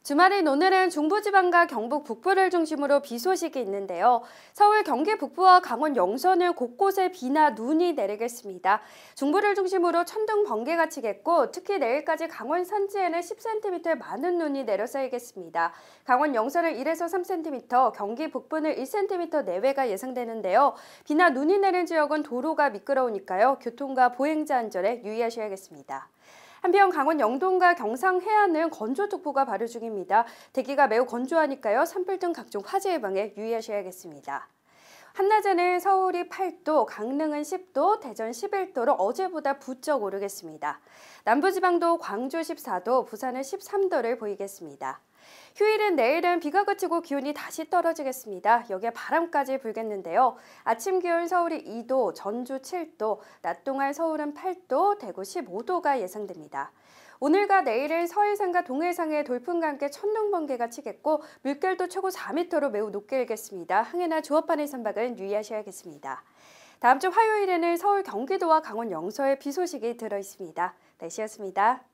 주말인 오늘은 중부지방과 경북 북부를 중심으로 비 소식이 있는데요. 서울, 경기 북부와 강원 영서는 곳곳에 비나 눈이 내리겠습니다. 중부를 중심으로 천둥, 번개가 치겠고 특히 내일까지 강원 산지에는 10cm의 많은 눈이 내려 쌓이겠습니다. 강원 영서는 1에서 3cm, 경기 북부는 1cm 내외가 예상되는데요. 비나 눈이 내린 지역은 도로가 미끄러우니까요. 교통과 보행자 안전에 유의하셔야겠습니다. 한편 강원 영동과 경상 해안은 건조특보가 발효 중입니다. 대기가 매우 건조하니까요. 산불 등 각종 화재 예방에 유의하셔야겠습니다. 한낮에는 서울이 8도, 강릉은 10도, 대전 11도로 어제보다 부쩍 오르겠습니다. 남부지방도 광주 14도, 부산은 13도를 보이겠습니다. 휴일인 내일은 비가 그치고 기온이 다시 떨어지겠습니다. 여기에 바람까지 불겠는데요. 아침 기온 서울이 2도, 전주 7도, 낮 동안 서울은 8도, 대구 15도가 예상됩니다. 오늘과 내일은 서해상과 동해상에 돌풍과 함께 천둥, 번개가 치겠고 물결도 최고 4m로 매우 높게 일겠습니다. 항해나 조업하는 선박은 유의하셔야겠습니다. 다음 주 화요일에는 서울, 경기도와 강원 영서에 비 소식이 들어 있습니다. 날씨였습니다.